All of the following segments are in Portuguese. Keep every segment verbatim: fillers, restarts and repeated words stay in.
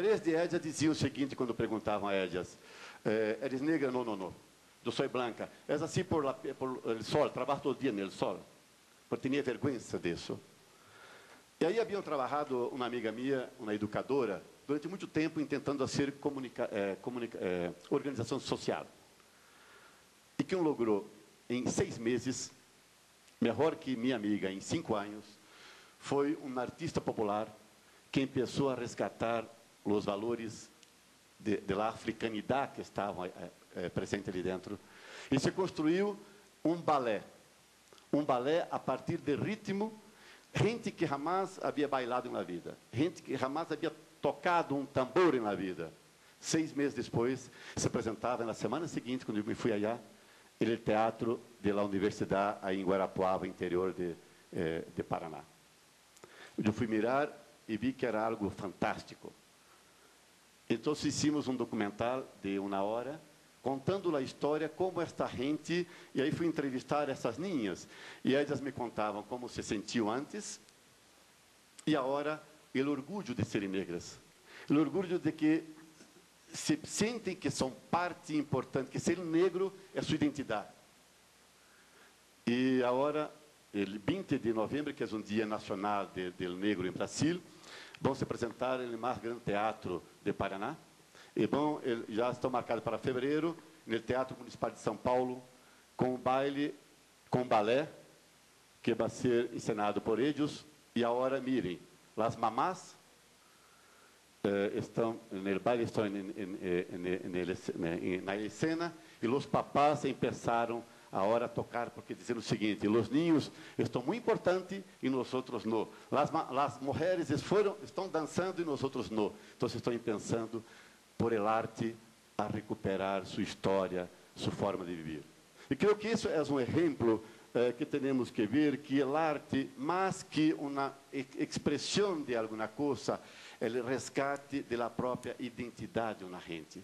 padres de Édias diziam o seguinte quando perguntavam a Édias: eh, eres negra? Não, não, não. Eu sou branca. És assim por, la, por el sol, trabalho todo dia no sol. Porque tinha vergonha disso. E aí haviam trabalhado uma amiga minha, uma educadora, durante muito tempo tentando ser comunica, eh, comunica, eh, organização social. E que logrou, em seis meses, melhor que minha amiga em cinco anos, foi um artista popular que começou a resgatar os valores de, de la africanidade que estavam eh, eh, presentes ali dentro. E se construiu um balé. Um balé a partir de ritmo, gente que jamais havia bailado na vida, gente que jamais havia tocado um tambor na vida. Seis meses depois, se apresentava na semana seguinte, quando eu me fui allá, no teatro da universidade, aí em Guarapuava, interior de, eh, de Paraná. Eu fui mirar e vi que era algo fantástico. Então, fizemos um documental de uma hora, contando a história, como esta gente... E aí fui entrevistar essas ninhas, e elas me contavam como se sentiam antes, e agora, o orgulho de serem negras. O orgulho de que se sentem que são parte importante, que ser negro é sua identidade. E agora, o vinte de novembro, que é um dia nacional de, do negro em Brasil, vão se apresentar no mais grande teatro de Paraná. E bom, já estão marcados para fevereiro, no Teatro Municipal de São Paulo, com um baile, com balé, que vai ser encenado por eles. E agora, mirem, as mamás eh, estão no baile, estão em, em, em, em, na cena, e os papás começaram agora a tocar, porque dizendo o seguinte: os ninhos estão muito importantes e nós outros não. As, as mulheres foram, estão dançando e nós outros não. Então, estão pensando por el arte a recuperar sua história, sua forma de viver. E creio que isso é um exemplo eh, que temos que ver, que o arte, mais que uma expressão de alguma coisa, é o resgate da própria identidade de uma gente.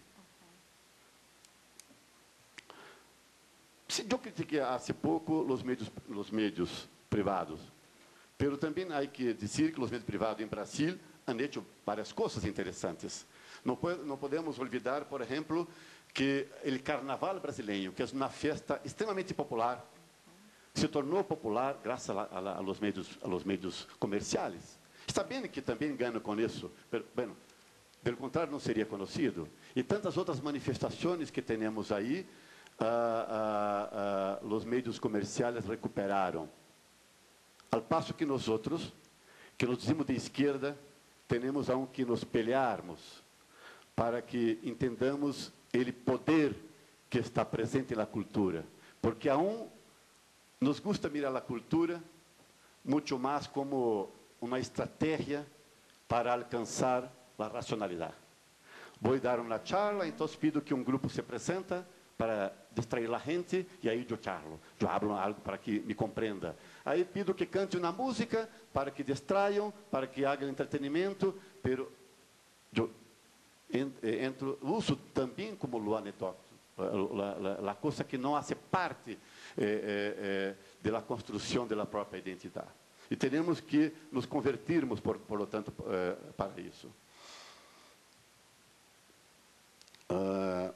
Eu critiquei há pouco os meios, os meios privados, mas também há que dizer que os meios privados em Brasil han hecho várias coisas interessantes. Não, não podemos olvidar, por exemplo, que o carnaval brasileiro, que é uma festa extremamente popular, se tornou popular graças a, a, a, los medios, a los medios comerciais. Está bem que também ganham com isso, pero, bueno, pelo contrário, não seria conhecido. E tantas outras manifestações que temos aí, ah, ah, ah, os meios comerciais recuperaram. Ao passo que nós outros, que nos dizemos de esquerda, temos aún que nos pelearmos para que entendamos o poder que está presente na cultura. Porque aún nos gusta mirar a cultura muito mais como uma estratégia para alcançar a racionalidade. Vou dar uma charla, então pido que um grupo se apresenta para distrair a gente, e aí eu charlo, eu hablo algo para que me compreenda. Aí pido que cante uma música para que distraiam, para que haja entretenimento, pero eu entro, uso também como o anedota, a coisa que não faz parte eh, eh, eh, da construção da própria identidade. E temos que nos convertirmos, por, por lo tanto, eh, para isso. Uh,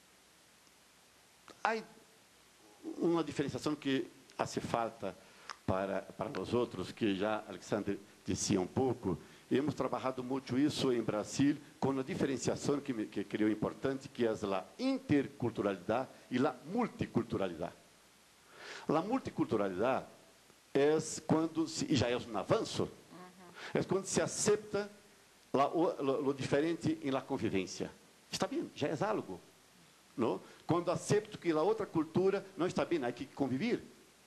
há uma diferenciação que hace falta para, para nós outros, que já Alexandre dizia um pouco. Hemos trabalhado muito isso em Brasil, com a diferenciação que, me, que creio importante, que é a interculturalidade e a multiculturalidade. A multiculturalidade é quando, se, e já é um avanço, uhum. é quando se aceita la, o, o diferente em la convivência. Está bem, já é algo. Não? Quando aceito que a outra cultura não está bem, há que conviver.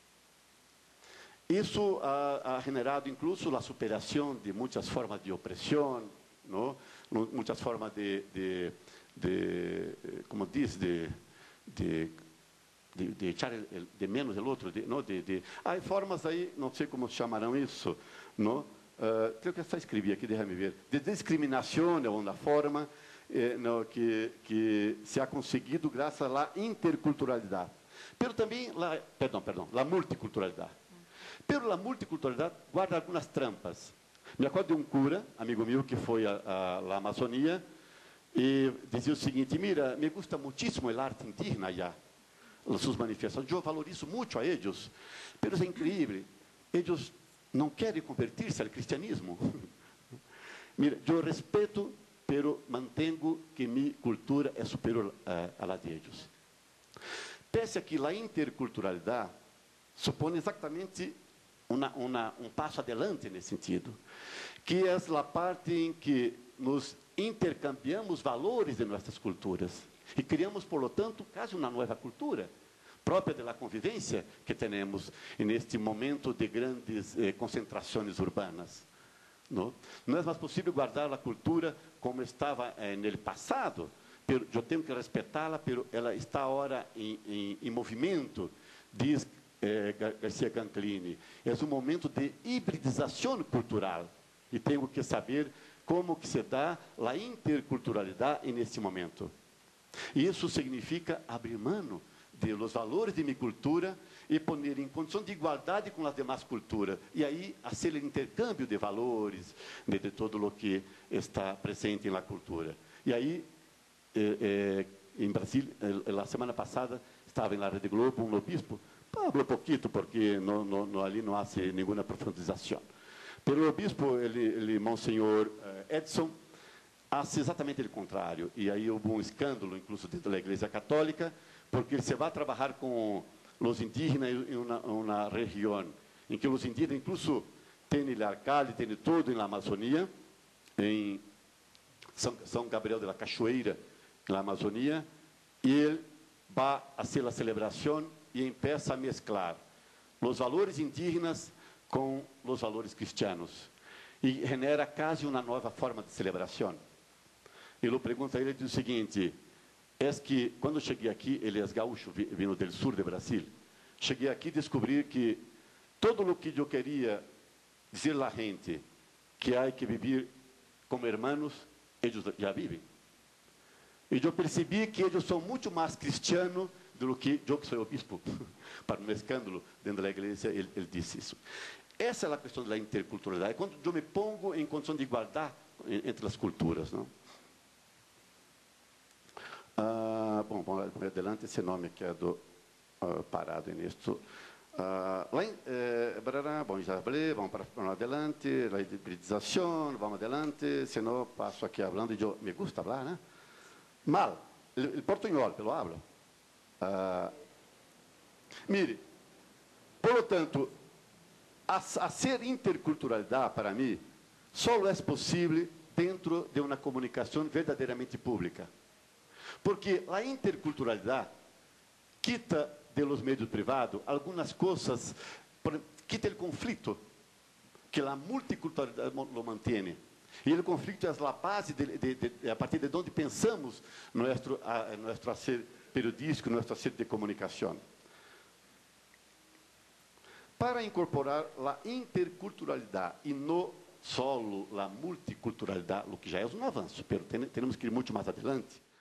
Isso ha, ha generado, incluso, a superação de muitas formas de opressão, não? Muitas formas de, de, de como diz, de, de, de, de echar el, de menos o outro. De, não? De, de, há formas aí, não sei como chamarão isso, não? Uh, creio que está escrito aqui, deixa-me ver, de discriminação é uma forma eh, no, que, que se ha conseguido graças à interculturalidade. Pero também, la, perdão, perdão, a multiculturalidade. Pero a multiculturalidade guarda algumas trampas, Me acordo de um cura, amigo meu, que foi à Amazônia, e dizia o seguinte: mira, me gusta muitíssimo a arte indígena allá, as suas manifestações, eu valorizo muito a eles, mas é incrível, eles não querem convertir-se ao cristianismo. Mira, eu respeito, pero mantenho que minha cultura é superior à la de eles. Pese a que a interculturalidade supõe exatamente uma, uma, um passo adelante nesse sentido, que é a parte em que nos intercambiamos valores de nossas culturas e criamos, por lo tanto, quase uma nova cultura própria da convivência que temos neste momento de grandes eh, concentrações urbanas. Não? Não é mais possível guardar a cultura como estava eh, no passado, pero eu tenho que respeitá-la, pero ela está agora em, em, em movimento, diz eh, Garcia Canclini. É um momento de hibridização cultural e tenho que saber como que se dá a interculturalidade nesse momento. E isso significa abrir mão de los valores de minha cultura e pôr em condição de igualdade com as demais culturas. E aí, fazer o intercâmbio de valores, de, de todo o que está presente na cultura. E aí, eh, eh, em Brasil, eh, a semana passada, estava na Rede Globo um obispo, falou pouquinho, porque no, no, no, ali não há nenhuma profundização. Mas o obispo, ele, ele Monsenhor Edson, faz exatamente o contrário. E aí houve um escândalo, incluso dentro da Igreja Católica, porque ele se vai trabalhar com os indígenas em uma, uma região em que os indígenas, incluso, têm o alcalde, têm tudo na Amazônia, em São, São Gabriel de la Cachoeira, na Amazônia, e ele vai fazer a celebração e empieza a mesclar os valores indígenas com os valores cristianos. E genera quase uma nova forma de celebração. Ele pergunta a ele, diz o seguinte: é que, quando cheguei aqui, ele é gaúcho, vindo do sul do Brasil, cheguei aqui e descobri que todo o que eu queria dizer à gente, que há que viver como irmãos, eles já vivem. E eu percebi que eles são muito mais cristianos do que eu, que sou o bispo. Para um escândalo dentro da igreja, ele, ele disse isso. Essa é a questão da interculturalidade, quando eu me pongo em condição de igualdade entre as culturas, não? Ah, bom, vamos adelante, esse nome aqui é do uh, parado nisso. Ah, lá em, eh, barará, bom, já falei, vamos para, para adelante, a hibridização, vamos adelante, senão passo aqui falando, e eu me gusta falar, né? Mal, o portunhol, pelo hablo. Ah, mire, por lo tanto, a, a ser interculturalidade, para mim, só é possível dentro de uma comunicação verdadeiramente pública. Porque a interculturalidade quita de los meios privados algumas coisas, quita o conflito que a multiculturalidade lo mantém. E o conflito é a base de, de, de, a partir de onde pensamos nosso a, nosso hacer periodístico, nosso hacer de comunicação. Para incorporar a interculturalidade e não só a multiculturalidade, o que já é um avanço, mas temos que ir muito mais adiante.